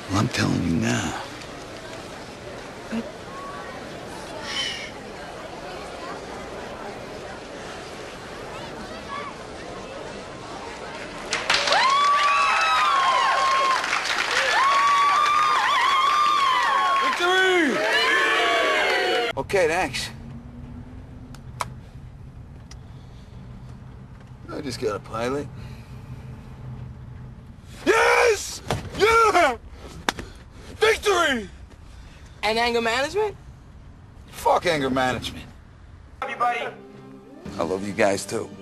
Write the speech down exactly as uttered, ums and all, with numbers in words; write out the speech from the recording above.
Well, I'm telling you now. But... Victory! Okay, thanks. I just got a pilot. Yes! Yeah! Victory! And anger management? Fuck anger management. Everybody. I love you guys too.